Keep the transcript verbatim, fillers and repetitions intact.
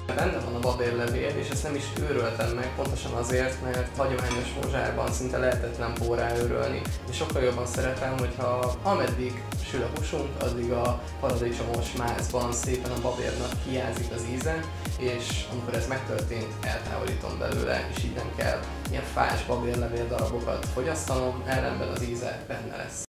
Benne van a babérlevél, és ezt nem is őröltem meg, pontosan azért, mert hagyományos mozsárban szinte lehetetlen bórrá őrölni. És sokkal jobban szeretem, hogyha ameddig sül a húsunk, addig a paradicsomos mászban szépen a babérnak hiányzik az íze, és amikor ez megtörtént, eltávolítom belőle, és így nem kell ilyen fás babérlevél darabokat fogyasztanom, ellenben az íze benne lesz.